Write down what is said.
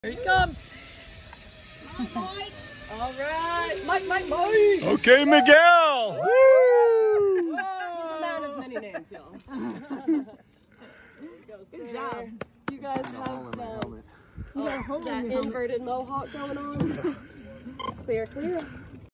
Here he comes. Come on, Mike. All right. Mike. Okay, Miguel. Woo! He's a man of many names, y'all. Good job. You guys have that inverted mohawk going on. Clear.